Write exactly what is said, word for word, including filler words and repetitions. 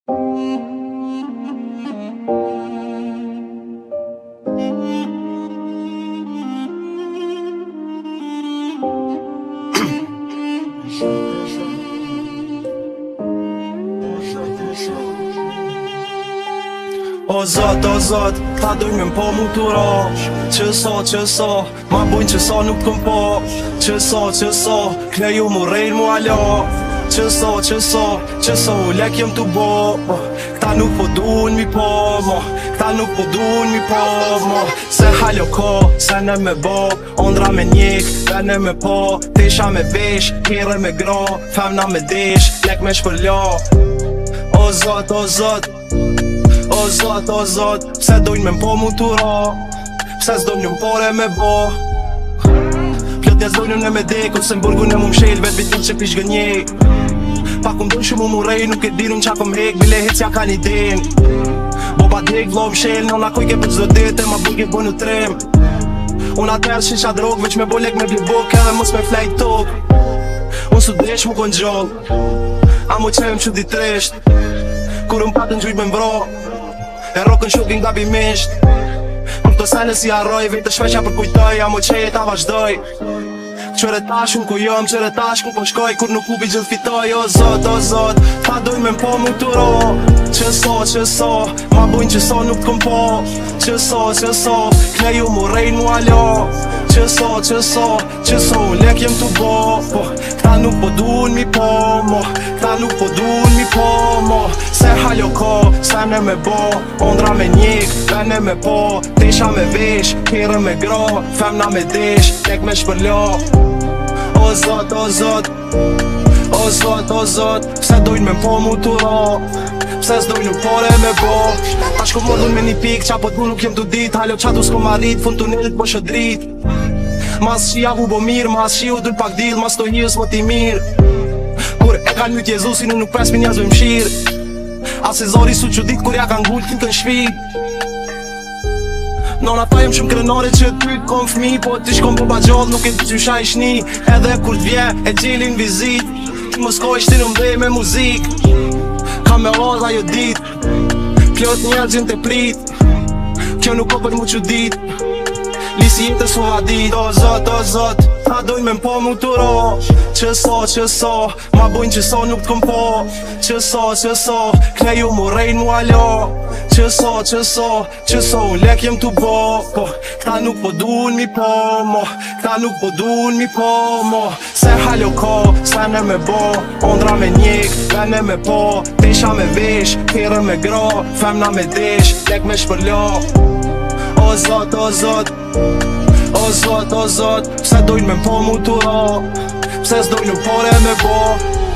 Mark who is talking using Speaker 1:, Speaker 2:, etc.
Speaker 1: O Zot, o Zot, ta dojmë më po mu të ra. Që sa, që sa, ma bujnë që sa nuk këm po. Që sa, që sa, kne ju mu rejnë mu ala. Që sa, që sa, që sa u lek jem të bo. Këta nuk po dun mi po, mo. Këta nuk po dun mi po, mo. Se halo ko, se në me bo. Ondra me njek, vene me po. Tesha me vesh, kere me gra. Femna me desh, lek me shpërla. O Zot, o Zot, o Zot, o Zot, pse dojnë me m'po mu të ra. Pse s'dojnë një m'pore me bo. Plët jes dojnë në me dek, ose m'burgu në mu m'shel, vet vitin që pish gënjej. Pa kum dojnë shumë mu rej, nuk e dirun qa kom hek, bile hec ja ka një den. Boba dek, vlo m'shel, nona koj ke për qdo dete, ma buj ke bo në trem. Unë atër shisha drog, veç me bo lek me bli bok, edhe mos me flejt tok. Unë su dresh mu kon gjall, a mu qem që ditresht. Kur më patën gjujt me mbro, e rokën shukin nga bimisht. Më këto sene si arroj, vetë shveqa për kujtoj, a mu qe ta vazhdoj. Qëre tash unë ku jëm, qëre tash ku po shkoj, kur nuk ubi gjithë fitoj. O Zot, o Zot, ta dojnë me m'po mu të ra. Që sa, që sa, ma bujnë që sa nuk këm po. Që sa, që sa, kne ju mu rejnë mu ala. Që sa, që sa, që sa u lek jem të bo. Po, këta nuk po dun mi po, mo. Këta nuk po dun mi po, mo. Se halo ko, se ne me bo. Ondra me njek, vene me po. Tesha me vesh, kere me gra. Femna me desh, lek me shpërla. O Zot, o Zot, o Zot, o Zot, pse dojnë me m'po mu të ra. Pse s'dojnë nuk pore me bo. Ta shko mordun me një pik, qa po t'mu nuk jem t'u dit. Halo qatu s'ko marit, fund tunelit po shë drit. Mas shia vu bo mirë, mas shiu dul pak dil, mas to njës më ti mirë. Kur e ka njët Jezusin, unë nuk pres min jazve mshirë. Ase zori su që dit kur ja ka ngull t'in të nshvit. Nona ta jem shumë krenare që ty kom fmi, po ti shkom boba gjall, nuk e ty qysha i shni. Edhe kur t'vje e gjilin vizit, më skoj shti në mdej me muzik. Ka me oza jo dit, plot njerë gjën të prit. Kjo nuk o për mu që dit, lisi jetë su vadit. O Zot, o Zot, ta dojnë me m'po mu të ra. Që sa, që sa, ma bujnë që sa nuk t'kom po. Që sa, që sa, kne ju mu rejnë mu ala. Që sa, që sa, që sa u lek jem të bo. Po, këta nuk po dun mi po, mo. Këta nuk po dun mi po, mo. Se halo ko, se ne me bo. Ondra me njek, vene me po. Tesha me vesh, kere me gra. Femna me desh, lek me shpërla. O Zot, o Zot, o Zot, o Zot, pse dojnë me m'po mu të ra. Pse s'dojnë nuk pore me bo.